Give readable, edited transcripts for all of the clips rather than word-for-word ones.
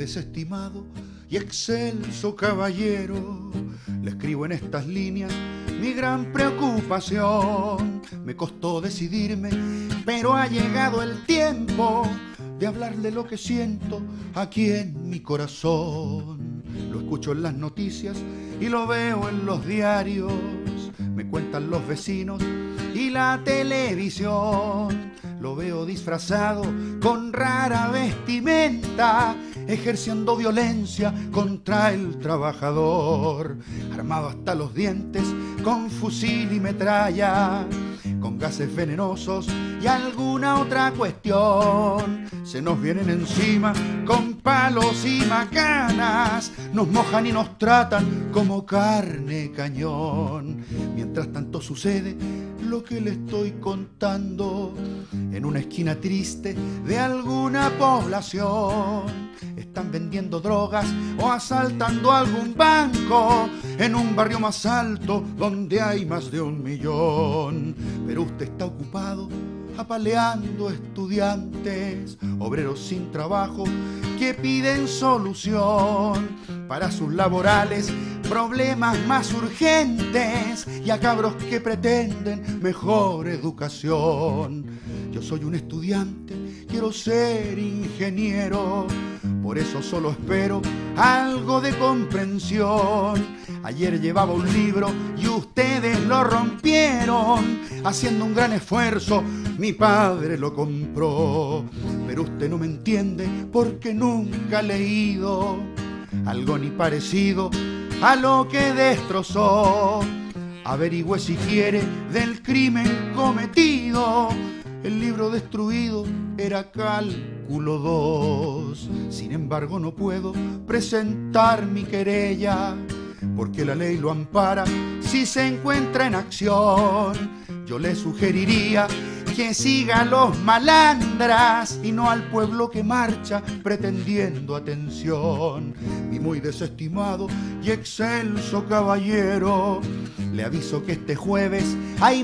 desestimado y excelso caballero, le escribo en estas líneas mi gran preocupación. Me costó decidirme, pero ha llegado el tiempo de hablarle lo que siento aquí en mi corazón. Lo escucho en las noticias y lo veo en los diarios, me cuentan los vecinos y la televisión. Lo veo disfrazado con rara vestimenta, ejerciendo violencia contra el trabajador, armado hasta los dientes con fusil y metralla, con gases venenosos y alguna otra cuestión. Se nos vienen encima con palos y macanas, nos mojan y nos tratan como carne cañón. Mientras tanto sucede lo que le estoy contando en una esquina triste de alguna población. Están vendiendo drogas o asaltando algún banco en un barrio más alto donde hay más de 1 millón. Pero usted está ocupado apaleando estudiantes, obreros sin trabajo que piden solución para sus laborales, problemas más urgentes, y a cabros que pretenden mejor educación. Yo soy un estudiante, quiero ser ingeniero, por eso solo espero algo de comprensión. Ayer llevaba un libro y ustedes lo rompieron, haciendo un gran esfuerzo mi padre lo compró. Pero usted no me entiende porque nunca ha leído algo ni parecido a lo que destrozó. Averigüe si quiere del crimen cometido. El libro destruido era Cálculo 2. Sin embargo no puedo presentar mi querella, porque la ley lo ampara si se encuentra en acción. Yo le sugeriría que siga a los malandras y no al pueblo que marcha pretendiendo atención. Mi muy desestimado y excelso caballero, le aviso que este jueves hay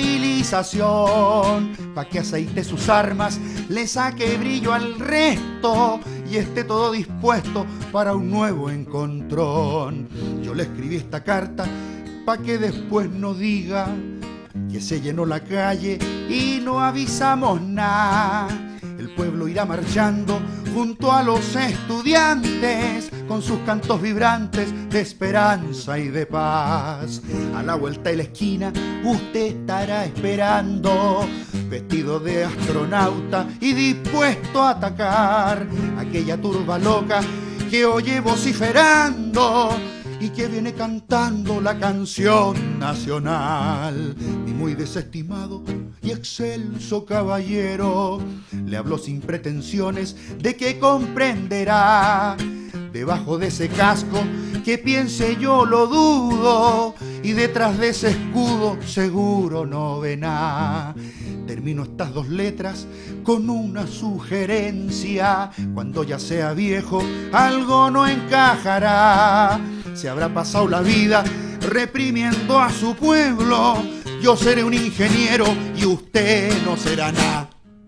movilización, pa' que aceite sus armas, le saque brillo al resto y esté todo dispuesto para un nuevo encontrón. Yo le escribí esta carta pa' que después no diga que se llenó la calle y no avisamos nada. El pueblo irá marchando junto a los estudiantes con sus cantos vibrantes de esperanza y de paz. A la vuelta de la esquina usted estará esperando, vestido de astronauta y dispuesto a atacar aquella turba loca que oye vociferando y que viene cantando la canción nacional. Mi muy desestimado y excelso caballero le habló sin pretensiones de que comprenderá. Debajo de ese casco, que piense yo lo dudo, y detrás de ese escudo seguro no ve nada. Termino estas 2 letras con una sugerencia: cuando ya sea viejo algo no encajará. Se habrá pasado la vida reprimiendo a su pueblo, yo seré un ingeniero y usted no será nada.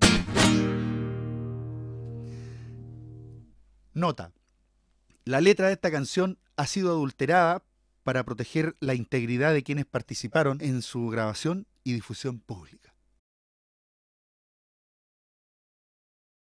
Nota: la letra de esta canción ha sido adulterada para proteger la integridad de quienes participaron en su grabación y difusión pública.